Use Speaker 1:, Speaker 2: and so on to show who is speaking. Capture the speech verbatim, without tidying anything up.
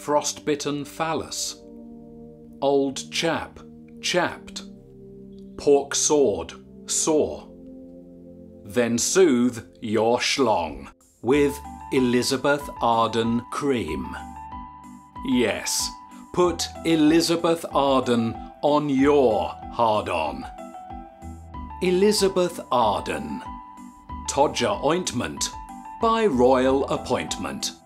Speaker 1: frostbitten phallus. Old chap, chapped. Pork sword, sore. Then soothe your schlong with Elizabeth Arden cream. Yes, put Elizabeth Arden on your hard-on. Elizabeth Arden. Todger ointment by royal appointment.